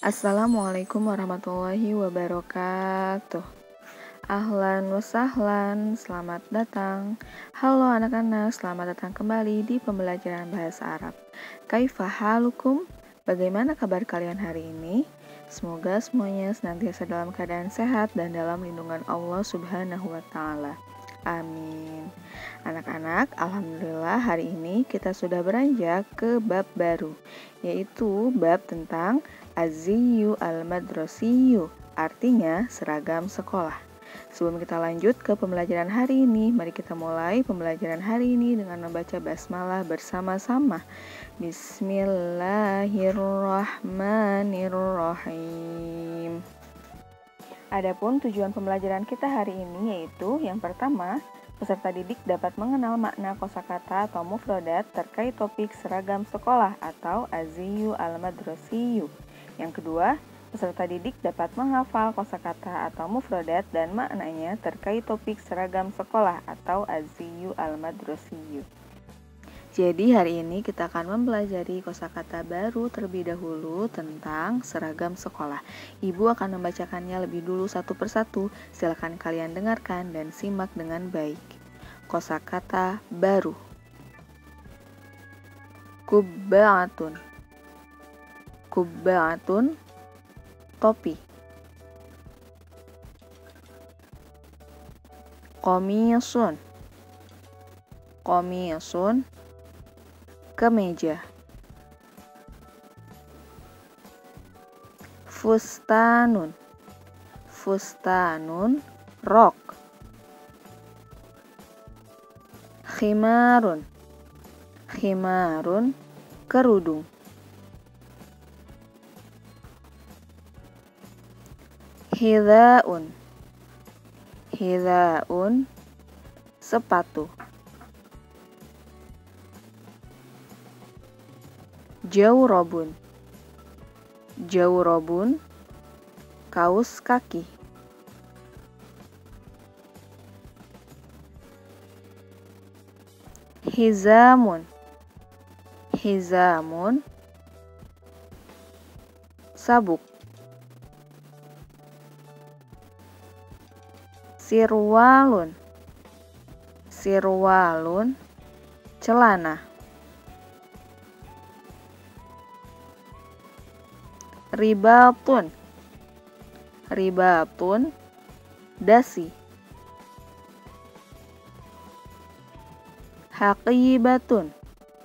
Assalamualaikum warahmatullahi wabarakatuh. Ahlan wa sahlan, selamat datang. Halo anak-anak, selamat datang kembali di pembelajaran bahasa Arab. Kaifa halukum? Bagaimana kabar kalian hari ini? Semoga semuanya senantiasa dalam keadaan sehat dan dalam lindungan Allah Subhanahu wa Ta'ala. Amin. Anak-anak, alhamdulillah hari ini kita sudah beranjak ke bab baru, yaitu bab tentang Az-ziyyu al-madrasiyyu, artinya seragam sekolah. Sebelum kita lanjut ke pembelajaran hari ini, mari kita mulai pembelajaran hari ini dengan membaca basmalah bersama-sama. Bismillahirrahmanirrahim. Adapun tujuan pembelajaran kita hari ini yaitu yang pertama, peserta didik dapat mengenal makna kosakata atau mufradat terkait topik seragam sekolah atau Az-ziyyu al-madrasiyyu. Yang kedua, peserta didik dapat menghafal kosakata atau mufradat dan maknanya terkait topik seragam sekolah atau Az-ziyyu al-madrasiyyu. Jadi hari ini kita akan mempelajari kosakata baru terlebih dahulu tentang seragam sekolah. Ibu akan membacakannya lebih dulu satu persatu. Silakan kalian dengarkan dan simak dengan baik. Kosakata baru. Kubba'atun. Kubba'atun, topi. Qamisun. Qamisun, kemeja. Fustanun. Fustanun, rok. Khimarun. Khimarun, kerudung. Hidhaun. Hidhaun, sepatu. Jawrabun. Jawrabun, kaos kaki. Hizamun. Hizamun, sabuk. Sirwalun. Sirwalun, celana. Ribatun. Ribatun, dasi. Haqibatun.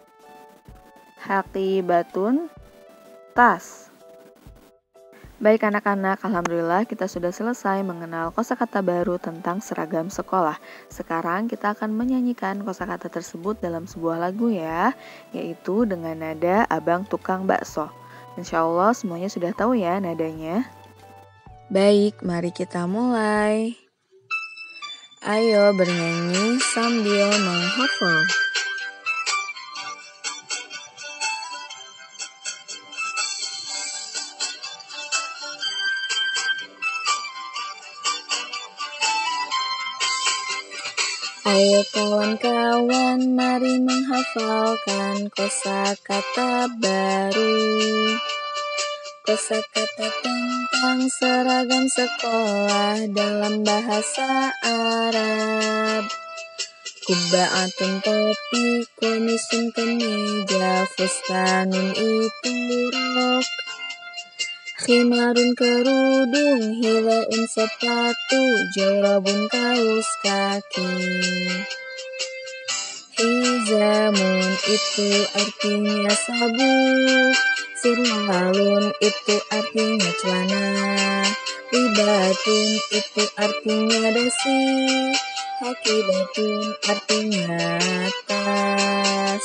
Haqibatun, tas. Baik anak-anak, alhamdulillah kita sudah selesai mengenal kosakata baru tentang seragam sekolah. Sekarang kita akan menyanyikan kosakata tersebut dalam sebuah lagu ya, yaitu dengan nada Abang Tukang Bakso. Insya Allah semuanya sudah tahu ya nadanya. Baik, mari kita mulai. Ayo bernyanyi sambil menghafal. Ayo kawan-kawan, mari menghafalkan kosakata baru. Kosakata tentang seragam sekolah dalam bahasa Arab. Kubba'atun, topi. Qamisun, kemeja. Fustanun, itu rok. Khimarun, kerudung. Hidhaun, sepatu. Jawrabun, kaos kaki. Hizamun, itu artinya sabuk. Sirwalun, itu artinya celana. Ribatun, itu artinya dasi. Haqibatun, artinya tas.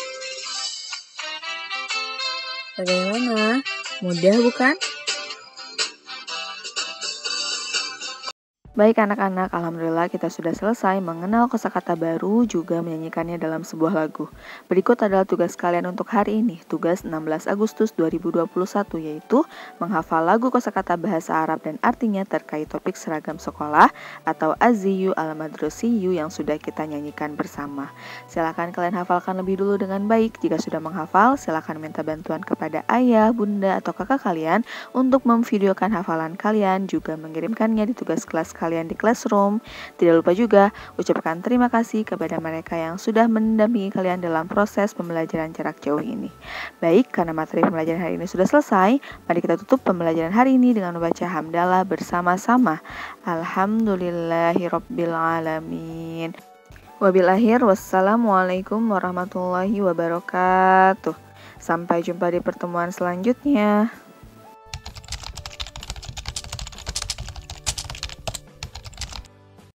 Bagaimana? Mudah bukan? Baik anak-anak, alhamdulillah kita sudah selesai mengenal kosakata baru juga menyanyikannya dalam sebuah lagu. Berikut adalah tugas kalian untuk hari ini, tugas 16 Agustus 2021 yaitu menghafal lagu kosakata bahasa Arab dan artinya terkait topik seragam sekolah atau Aziyu al-Madrosiyu yang sudah kita nyanyikan bersama. Silakan kalian hafalkan lebih dulu dengan baik. Jika sudah menghafal, silakan minta bantuan kepada ayah, bunda, atau kakak kalian untuk memvideokan hafalan kalian juga mengirimkannya di tugas kelas kalian di Classroom. Tidak lupa juga ucapkan terima kasih kepada mereka yang sudah mendampingi kalian dalam proses pembelajaran jarak jauh ini. Baik, karena materi pembelajaran hari ini sudah selesai, mari kita tutup pembelajaran hari ini dengan membaca hamdalah bersama-sama. Alhamdulillahirabbil alamin. Wabil akhir, wassalamualaikum warahmatullahi wabarakatuh. Sampai jumpa di pertemuan selanjutnya.